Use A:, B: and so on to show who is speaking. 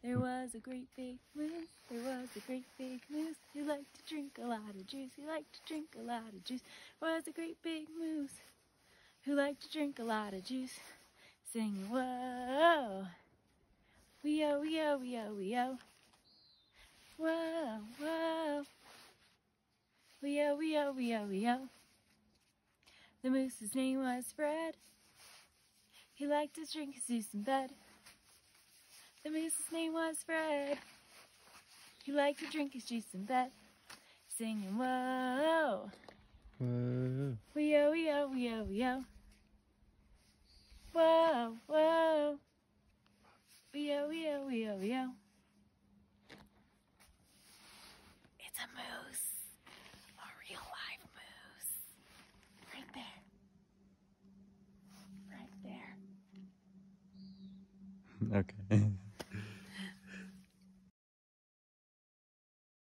A: There was a great big moose. There was a great big moose. He liked to drink a lot of juice. He liked to drink a lot of juice. There was a great big moose who liked to drink a lot of juice. Singing, whoa, wee-oh, wee-oh, wee-oh, wee-oh. Whoa, whoa, wee-oh, wee-oh, wee-oh, wee-oh. The moose's name was Fred. He liked to drink his juice in bed. The moose's name was Fred. He liked to drink his juice in bed. Singing, whoa,
B: Whoa.
A: wee-oh, wee-oh, wee-oh, wee-oh. Whoa, whoa, wee-oh, wee-oh, wee-oh, wee-oh. It's a moose, a real live moose. Right there. Right there.
B: Okay.